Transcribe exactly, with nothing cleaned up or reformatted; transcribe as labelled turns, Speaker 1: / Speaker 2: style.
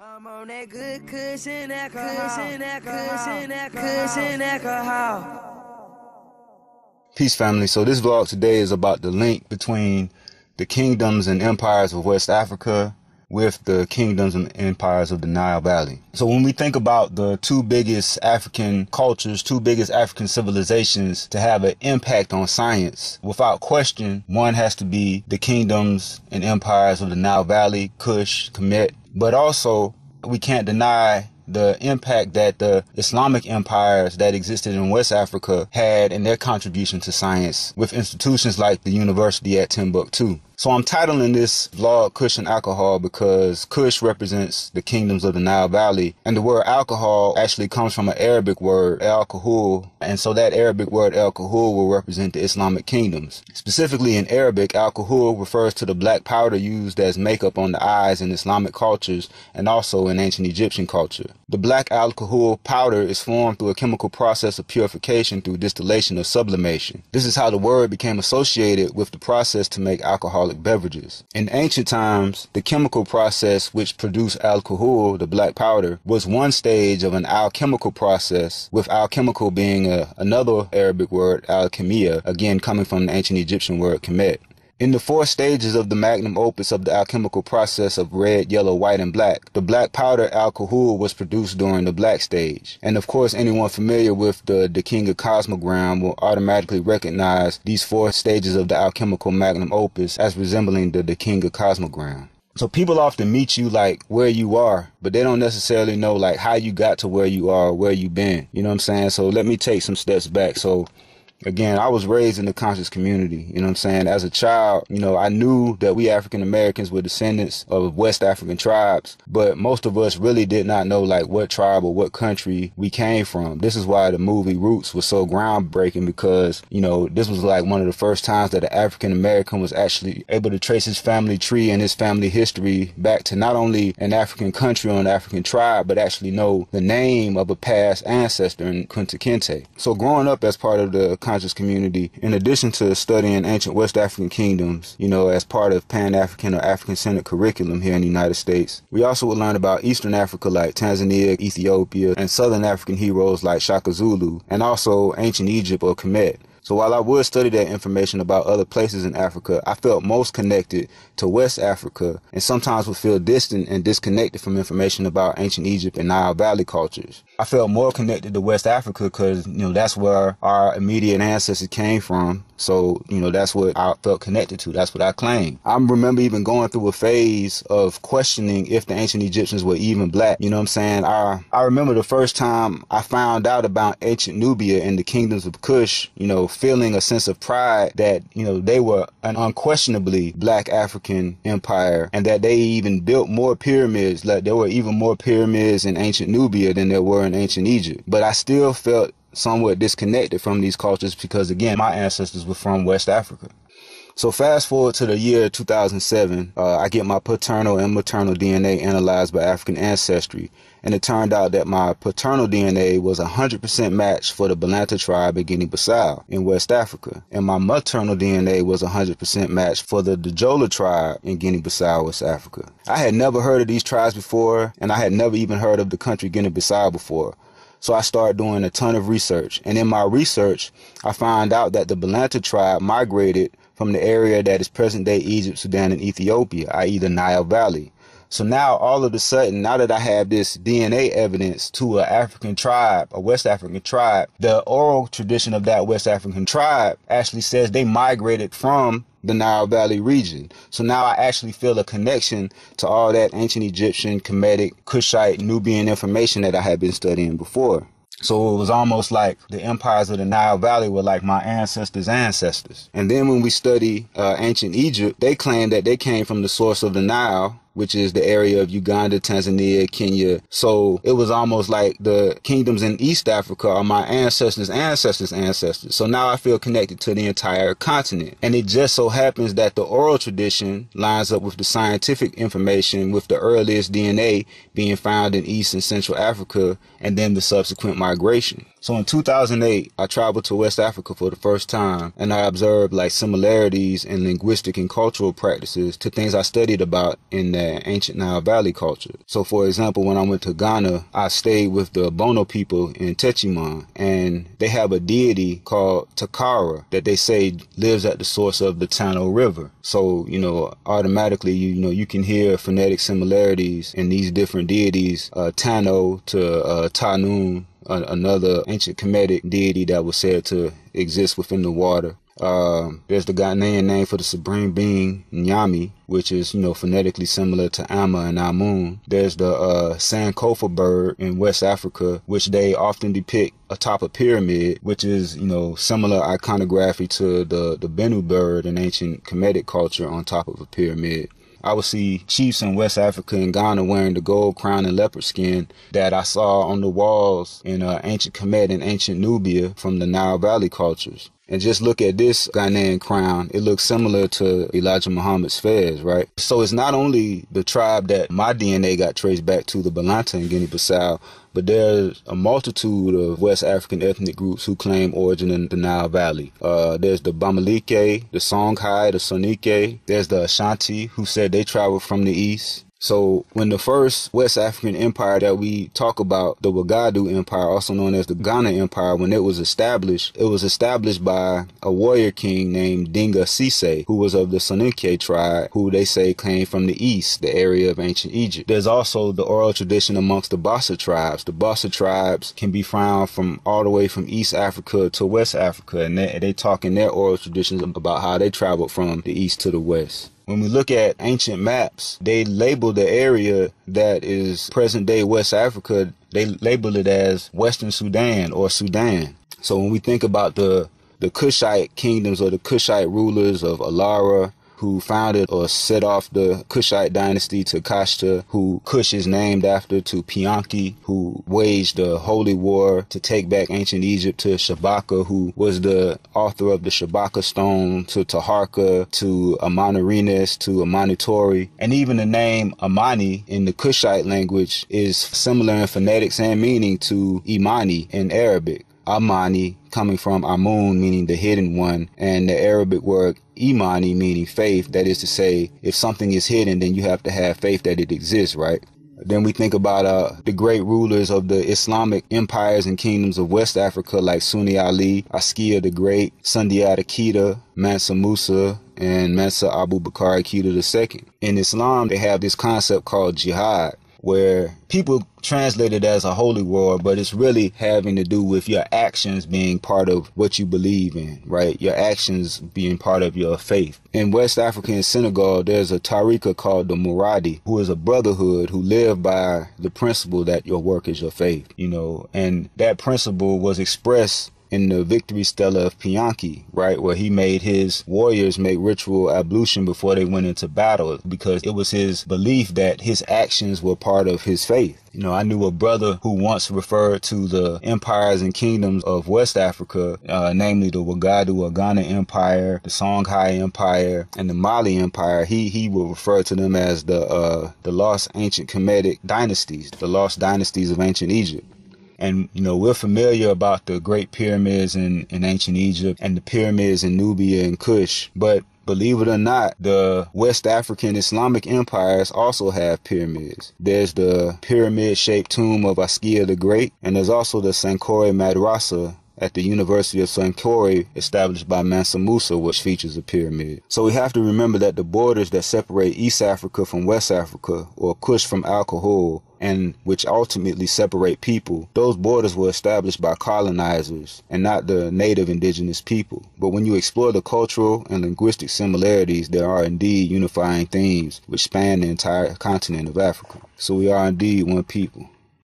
Speaker 1: I'm on that good cushion alcohol, cushion alcohol, cushion alcohol, cushion alcohol.
Speaker 2: Peace, family. So this vlog today is about the link between the kingdoms and empires of West Africa with the kingdoms and empires of the Nile Valley. So when we think about the two biggest African cultures, two biggest African civilizations to have an impact on science, without question, one has to be the kingdoms and empires of the Nile Valley, Kush, Kemet. But also, we can't deny the impact that the Islamic empires that existed in West Africa had in their contribution to science with institutions like the University at Timbuktu. So I'm titling this vlog Kush and Alcohol because Kush represents the kingdoms of the Nile Valley, and the word alcohol actually comes from an Arabic word, al-kahul, and so that Arabic word al-kahul will represent the Islamic kingdoms. Specifically in Arabic, al-kahul refers to the black powder used as makeup on the eyes in Islamic cultures and also in ancient Egyptian culture. The black al-kahul powder is formed through a chemical process of purification through distillation or sublimation. This is how the word became associated with the process to make alcoholic beverages. In ancient times, the chemical process which produced alcohol, the black powder, was one stage of an alchemical process, with alchemical being a, another Arabic word, alchemia, again coming from the ancient Egyptian word kemet. In the four stages of the magnum opus of the alchemical process of red, yellow, white, and black, the black powder alcohol was produced during the black stage. And of course, anyone familiar with the Dekinga cosmogram will automatically recognize these four stages of the alchemical magnum opus as resembling the Dekinga cosmogram. So people often meet you like where you are, but they don't necessarily know like how you got to where you are, or where you've been. You know what I'm saying? So let me take some steps back. So again, I was raised in the conscious community, you know what I'm saying? As a child, you know, I knew that we African Americans were descendants of West African tribes, but most of us really did not know like what tribe or what country we came from. This is why the movie Roots was so groundbreaking, because, you know, this was like one of the first times that an African American was actually able to trace his family tree and his family history back to not only an African country or an African tribe, but actually know the name of a past ancestor in Kunta Kinte. So growing up as part of the conscious community, in addition to studying ancient West African kingdoms, you know, as part of Pan-African or African-centered curriculum here in the United States, we also would learn about Eastern Africa like Tanzania, Ethiopia, and Southern African heroes like Shaka Zulu, and also ancient Egypt or Kemet. So while I would study that information about other places in Africa, I felt most connected to West Africa and sometimes would feel distant and disconnected from information about ancient Egypt and Nile Valley cultures. I felt more connected to West Africa because, you know, that's where our immediate ancestors came from. So, you know, that's what I felt connected to. That's what I claim. I remember even going through a phase of questioning if the ancient Egyptians were even black. You know what I'm saying? I, I remember the first time I found out about ancient Nubia and the kingdoms of Kush, you know, feeling a sense of pride that, you know, they were an unquestionably black African empire and that they even built more pyramids. Like there were even more pyramids in ancient Nubia than there were in ancient Egypt. But I still felt somewhat disconnected from these cultures because, again, my ancestors were from West Africa. So fast forward to the year two thousand seven, uh, I get my paternal and maternal D N A analyzed by African Ancestry, and it turned out that my paternal D N A was one hundred percent matched for the Balanta tribe in Guinea-Bissau in West Africa, and my maternal D N A was one hundred percent matched for the Djola tribe in Guinea-Bissau, West Africa. I had never heard of these tribes before, and I had never even heard of the country Guinea-Bissau before. So I started doing a ton of research, and in my research, I found out that the Balanta tribe migrated from the area that is present-day Egypt, Sudan, and Ethiopia, that is the Nile Valley. So now, all of a sudden, now that I have this D N A evidence to an African tribe, a West African tribe, the oral tradition of that West African tribe actually says they migrated from the Nile Valley region. So now I actually feel a connection to all that ancient Egyptian, Kemetic, Kushite, Nubian information that I had been studying before. So it was almost like the empires of the Nile Valley were like my ancestors' ancestors. And then when we study uh, ancient Egypt, they claim that they came from the source of the Nile, which is the area of Uganda, Tanzania, Kenya. So it was almost like the kingdoms in East Africa are my ancestors' ancestors' ancestors. So now I feel connected to the entire continent. And it just so happens that the oral tradition lines up with the scientific information, with the earliest D N A being found in East and Central Africa, and then the subsequent migration. So in two thousand eight, I traveled to West Africa for the first time, and I observed like similarities in linguistic and cultural practices to things I studied about in that that ancient Nile Valley culture. So for example, when I went to Ghana, I stayed with the Bono people in Techiman, and they have a deity called Takara that they say lives at the source of the Tano River. So, you know, automatically, you, you know, you can hear phonetic similarities in these different deities, uh, Tano to uh, Tanun, uh, another ancient Kemetic deity that was said to exist within the water. Uh, there's the Ghanaian name for the supreme being, Nyami, which is, you know, phonetically similar to Amma and Amun. There's the uh, Sankofa bird in West Africa, which they often depict atop a pyramid, which is, you know, similar iconography to the, the Bennu bird in ancient Kemetic culture on top of a pyramid. I would see chiefs in West Africa and Ghana wearing the gold crown and leopard skin that I saw on the walls in uh, ancient Kemet and ancient Nubia from the Nile Valley cultures. And just look at this Ghanaian crown. It looks similar to Elijah Muhammad's fez, right? So it's not only the tribe that my D N A got traced back to, the Balanta in Guinea-Bissau, but there's a multitude of West African ethnic groups who claim origin in the Nile Valley. Uh, there's the Bamileke, the Songhai, the Sonike. There's the Ashanti, who said they traveled from the east. So when the first West African empire that we talk about, the Wagadu Empire, also known as the Ghana Empire, when it was established, it was established by a warrior king named Dinga Sise, who was of the Soninke tribe, who they say came from the east, the area of ancient Egypt. There's also the oral tradition amongst the Bassa tribes. The Bassa tribes can be found from all the way from East Africa to West Africa, and they, they talk in their oral traditions about how they traveled from the east to the west. When we look at ancient maps, they label the area that is present-day West Africa, they label it as Western Sudan or Sudan. So when we think about the, the Kushite kingdoms or the Kushite rulers of Alara, who founded or set off the Kushite dynasty, to Kashta, who Kush is named after, to Pianki, who waged a holy war to take back ancient Egypt, to Shabaka, who was the author of the Shabaka stone, to Taharka, to Amonirines, to Amanitori. And even the name Amani in the Kushite language is similar in phonetics and meaning to Imani in Arabic. Amani coming from Amun, meaning the hidden one, and the Arabic word Imani, meaning faith. That is to say, if something is hidden, then you have to have faith that it exists, right? Then we think about uh, the great rulers of the Islamic empires and kingdoms of West Africa, like Sunni Ali, Askia the Great, Sundiata Keita, Mansa Musa, and Mansa Abu Bakr Keita the Second. In Islam, they have this concept called jihad, where people translate it as a holy war, but it's really having to do with your actions being part of what you believe in, right? Your actions being part of your faith. In West Africa and Senegal, there's a tariqa called the Muradi, who is a brotherhood who live by the principle that your work is your faith, you know, and that principle was expressed in the victory stela of Pianki, right, where he made his warriors make ritual ablution before they went into battle, because it was his belief that his actions were part of his faith. You know, I knew a brother who once referred to the empires and kingdoms of West Africa, uh, namely the Wagadu or Ghana Empire, the Songhai Empire, and the Mali Empire. He he would refer to them as the uh, the lost ancient Kemetic dynasties, the lost dynasties of ancient Egypt. And, you know, we're familiar about the great pyramids in, in ancient Egypt and the pyramids in Nubia and Kush. But believe it or not, the West African Islamic empires also have pyramids. There's the pyramid-shaped tomb of Askia the Great, and there's also the Sankore Madrasa at the University of Sankore, established by Mansa Musa, which features a pyramid. So we have to remember that the borders that separate East Africa from West Africa, or Kush from Alcohol, and which ultimately separate people, those borders were established by colonizers and not the native indigenous people. But when you explore the cultural and linguistic similarities, there are indeed unifying themes which span the entire continent of Africa. So we are indeed one people.